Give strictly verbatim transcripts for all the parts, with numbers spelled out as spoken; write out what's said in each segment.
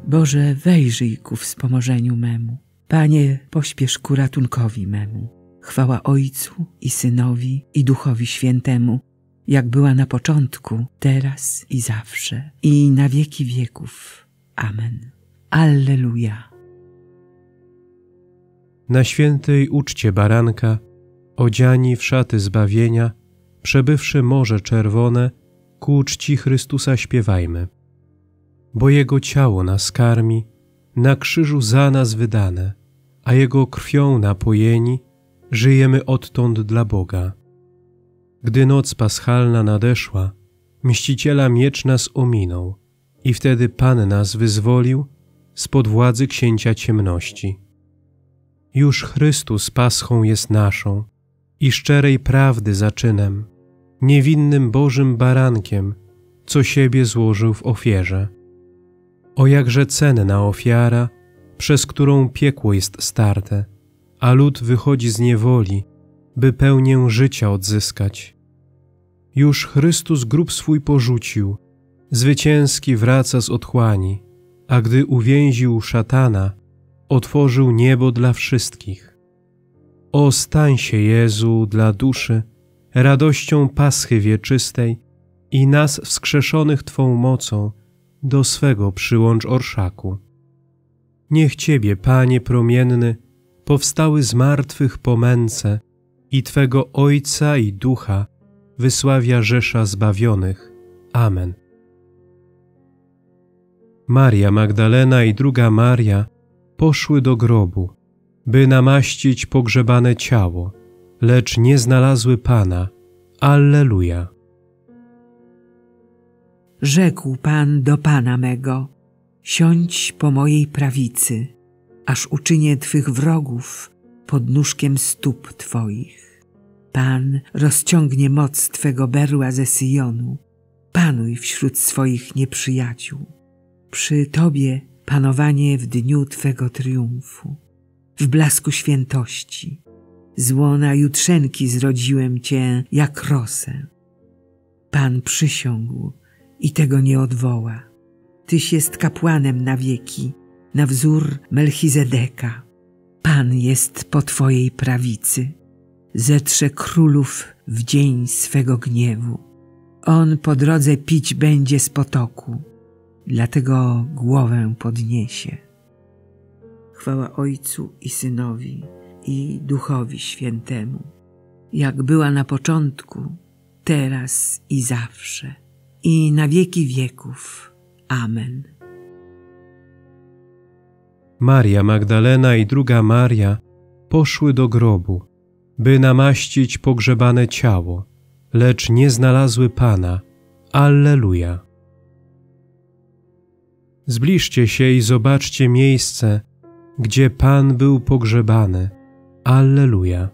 Boże, wejrzyj ku wspomożeniu memu. Panie, pośpiesz ku ratunkowi memu. Chwała Ojcu i Synowi i Duchowi Świętemu, jak była na początku, teraz i zawsze, i na wieki wieków. Amen. Alleluja. Na świętej uczcie baranka, odziani w szaty zbawienia, przebywszy Morze Czerwone, ku czci Chrystusa śpiewajmy. Bo Jego ciało nas karmi, na krzyżu za nas wydane, a Jego krwią napojeni, żyjemy odtąd dla Boga. Gdy noc paschalna nadeszła, Mściciela miecz nas ominął i wtedy Pan nas wyzwolił spod władzy księcia ciemności. Już Chrystus paschą jest naszą i szczerej prawdy zaczynem, niewinnym Bożym barankiem, co siebie złożył w ofierze. O jakże cenna ofiara, przez którą piekło jest starte, a lud wychodzi z niewoli, by pełnię życia odzyskać. Już Chrystus grób swój porzucił, zwycięski wraca z otchłani, a gdy uwięził szatana, otworzył niebo dla wszystkich. O, stań się, Jezu, dla duszy, radością Paschy wieczystej i nas wskrzeszonych Twą mocą do swego przyłącz orszaku. Niech Ciebie, Panie promienny, powstały z martwych po męce i Twego Ojca i Ducha wysławia rzesza zbawionych. Amen. Maria Magdalena i druga Maria poszły do grobu, by namaścić pogrzebane ciało, lecz nie znalazły Pana. Alleluja. Rzekł Pan do Pana mego: siądź po mojej prawicy, aż uczynię Twych wrogów podnóżkiem stóp Twoich. Pan rozciągnie moc Twego berła ze Syjonu. Panuj wśród swoich nieprzyjaciół. Przy Tobie panowanie w dniu Twego triumfu. W blasku świętości, z łona jutrzenki zrodziłem Cię jak rosę. Pan przysiągł i tego nie odwoła. Tyś jest kapłanem na wieki, na wzór Melchizedeka. Pan jest po Twojej prawicy. Zetrze królów w dzień swego gniewu. On po drodze pić będzie z potoku, dlatego głowę podniesie. Chwała Ojcu i Synowi i Duchowi Świętemu, jak była na początku, teraz i zawsze, i na wieki wieków. Amen. Maria Magdalena i druga Maria poszły do grobu, by namaścić pogrzebane ciało, lecz nie znalazły Pana. Alleluja. Zbliżcie się i zobaczcie miejsce, gdzie Pan był pogrzebany. Alleluja.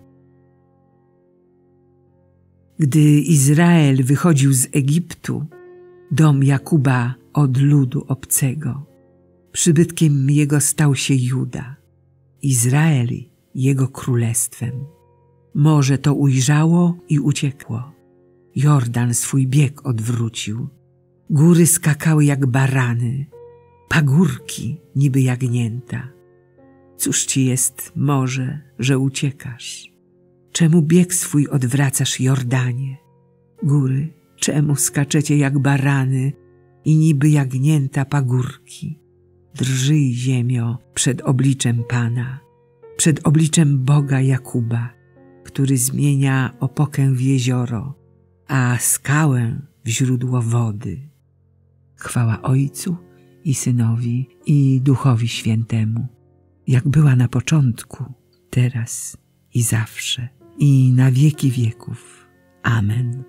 Gdy Izrael wychodził z Egiptu, dom Jakuba od ludu obcego, przybytkiem jego stał się Juda, Izrael jego królestwem. Morze to ujrzało i uciekło. Jordan swój bieg odwrócił. Góry skakały jak barany, pagórki niby jagnięta. Cóż ci jest, morze, że uciekasz? Czemu bieg swój odwracasz, Jordanie? Góry, czemu skaczecie jak barany i niby jagnięta pagórki? Drżyj, ziemio, przed obliczem Pana, przed obliczem Boga Jakuba, który zmienia opokę w jezioro, a skałę w źródło wody. Chwała Ojcu i Synowi i Duchowi Świętemu, jak była na początku, teraz i zawsze, i na wieki wieków. Amen.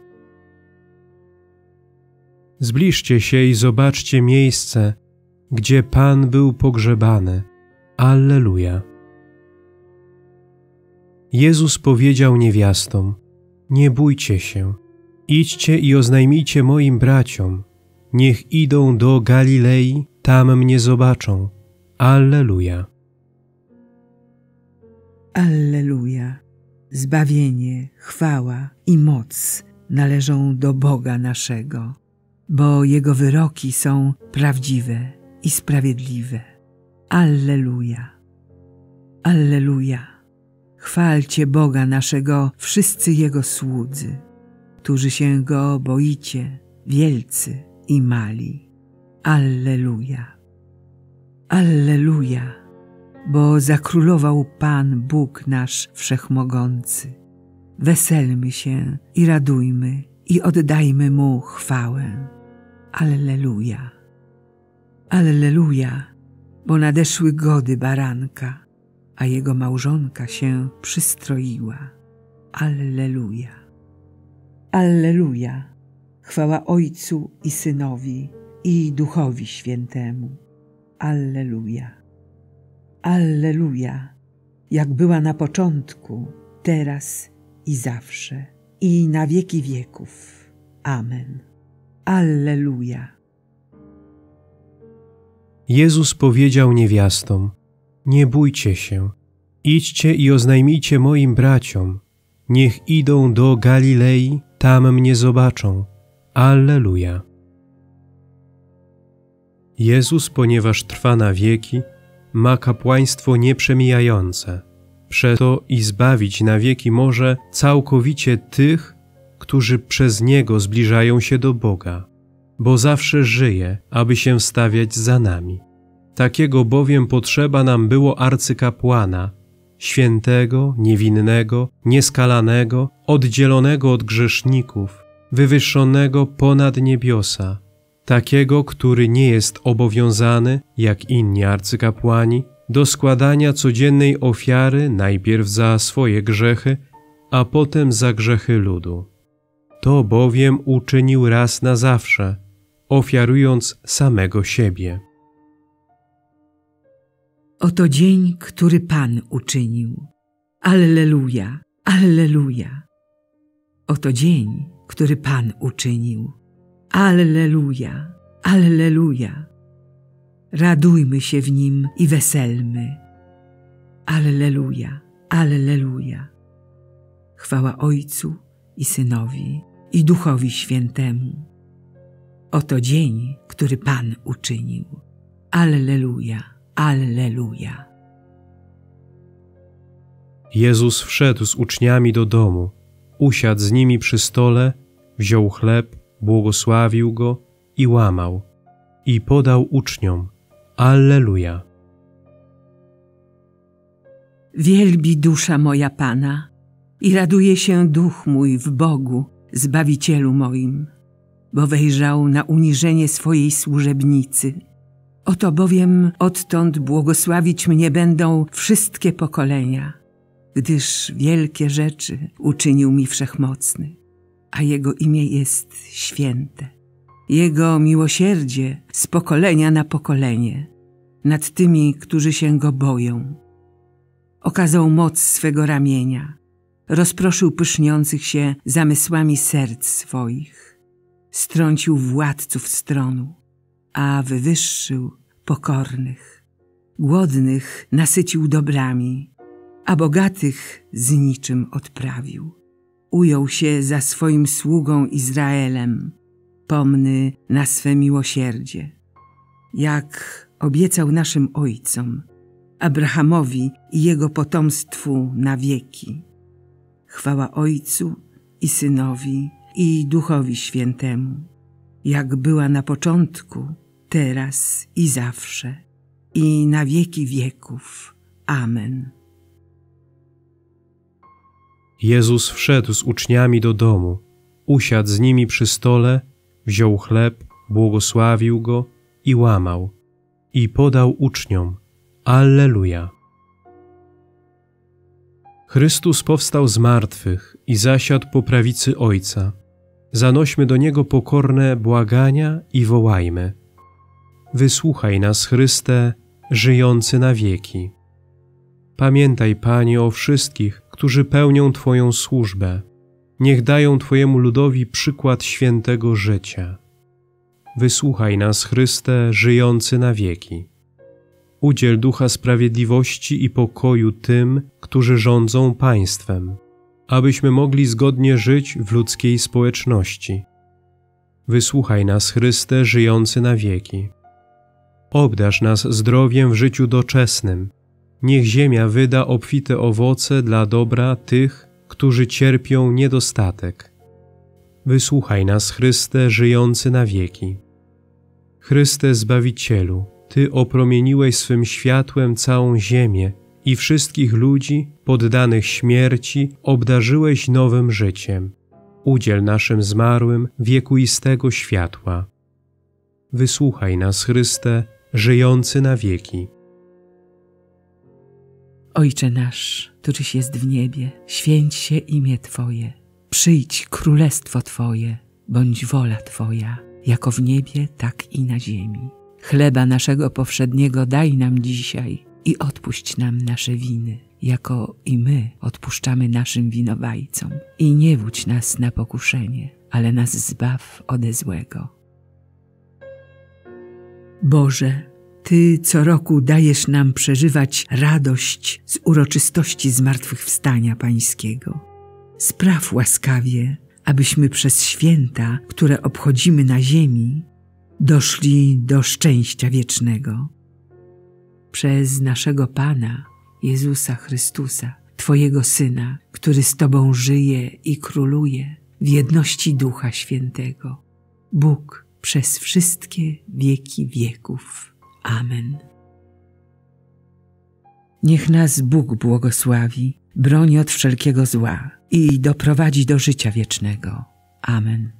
Zbliżcie się i zobaczcie miejsce, gdzie Pan był pogrzebany. Alleluja. Jezus powiedział niewiastom: nie bójcie się, idźcie i oznajmijcie moim braciom, niech idą do Galilei, tam mnie zobaczą. Alleluja. Alleluja. Zbawienie, chwała i moc należą do Boga naszego, bo Jego wyroki są prawdziwe i sprawiedliwe. Alleluja. Alleluja. Chwalcie Boga naszego wszyscy Jego słudzy, którzy się Go boicie, wielcy i mali. Alleluja. Alleluja, bo zakrólował Pan Bóg nasz Wszechmogący. Weselmy się i radujmy i oddajmy Mu chwałę. Alleluja. Alleluja, bo nadeszły gody baranka, a jego małżonka się przystroiła. Alleluja. Alleluja, chwała Ojcu i Synowi i Duchowi Świętemu. Alleluja. Alleluja, jak była na początku, teraz i zawsze, i na wieki wieków. Amen. Alleluja. Jezus powiedział niewiastom: nie bójcie się, idźcie i oznajmijcie moim braciom, niech idą do Galilei, tam mnie zobaczą. Alleluja. Jezus, ponieważ trwa na wieki, ma kapłaństwo nieprzemijające. Przeto i zbawić na wieki może całkowicie tych, którzy przez Niego zbliżają się do Boga, bo zawsze żyje, aby się stawiać za nami. Takiego bowiem potrzeba nam było arcykapłana, świętego, niewinnego, nieskalanego, oddzielonego od grzeszników, wywyższonego ponad niebiosa, takiego, który nie jest obowiązany, jak inni arcykapłani, do składania codziennej ofiary najpierw za swoje grzechy, a potem za grzechy ludu. To bowiem uczynił raz na zawsze, ofiarując samego siebie. Oto dzień, który Pan uczynił. Alleluja, alleluja. Oto dzień, który Pan uczynił. Alleluja, alleluja. Radujmy się w nim i weselmy. Alleluja, alleluja. Chwała Ojcu i Synowi i Duchowi Świętemu. Oto dzień, który Pan uczynił. Alleluja, alleluja. Jezus wszedł z uczniami do domu, usiadł z nimi przy stole, wziął chleb, błogosławił go i łamał, i podał uczniom. Alleluja. Wielbi dusza moja Pana i raduje się duch mój w Bogu, Zbawicielu moim, bo wejrzał na uniżenie swojej służebnicy. Oto bowiem odtąd błogosławić mnie będą wszystkie pokolenia, gdyż wielkie rzeczy uczynił mi Wszechmocny, a Jego imię jest święte. Jego miłosierdzie z pokolenia na pokolenie nad tymi, którzy się Go boją. Okazał moc swego ramienia, rozproszył pyszniących się zamysłami serc swoich, strącił władców stronu, a wywyższył pokornych. Głodnych nasycił dobrami, a bogatych z niczym odprawił. Ujął się za swoim sługą Izraelem, pomny na swe miłosierdzie, jak obiecał naszym ojcom, Abrahamowi i jego potomstwu na wieki. Chwała Ojcu i Synowi i Duchowi Świętemu, jak była na początku, teraz i zawsze, i na wieki wieków. Amen. Jezus wszedł z uczniami do domu, usiadł z nimi przy stole, wziął chleb, błogosławił go i łamał, i podał uczniom. Alleluja. Chrystus powstał z martwych i zasiadł po prawicy Ojca. Zanośmy do Niego pokorne błagania i wołajmy. Wysłuchaj nas, Chryste, żyjący na wieki. Pamiętaj, Panie, o wszystkich, którzy pełnią Twoją służbę. Niech dają Twojemu ludowi przykład świętego życia. Wysłuchaj nas, Chryste, żyjący na wieki. Udziel ducha sprawiedliwości i pokoju tym, którzy rządzą państwem, abyśmy mogli zgodnie żyć w ludzkiej społeczności. Wysłuchaj nas, Chryste, żyjący na wieki. Obdarz nas zdrowiem w życiu doczesnym. Niech ziemia wyda obfite owoce dla dobra tych, którzy cierpią niedostatek. Wysłuchaj nas, Chryste, żyjący na wieki. Chryste Zbawicielu, Ty opromieniłeś swym światłem całą ziemię i wszystkich ludzi poddanych śmierci obdarzyłeś nowym życiem. Udziel naszym zmarłym wiekuistego światła. Wysłuchaj nas, Chryste, żyjący na wieki. Ojcze nasz, któryś jest w niebie, święć się imię Twoje. Przyjdź królestwo Twoje, bądź wola Twoja, jako w niebie, tak i na ziemi. Chleba naszego powszedniego daj nam dzisiaj i odpuść nam nasze winy, jako i my odpuszczamy naszym winowajcom. I nie wódź nas na pokuszenie, ale nas zbaw ode złego. Boże, Ty co roku dajesz nam przeżywać radość z uroczystości zmartwychwstania Pańskiego. Spraw łaskawie, abyśmy przez święta, które obchodzimy na ziemi, doszli do szczęścia wiecznego. Przez naszego Pana, Jezusa Chrystusa, Twojego Syna, który z Tobą żyje i króluje w jedności Ducha Świętego. Bóg przez wszystkie wieki wieków. Amen. Niech nas Bóg błogosławi, broni od wszelkiego zła i doprowadzi do życia wiecznego. Amen.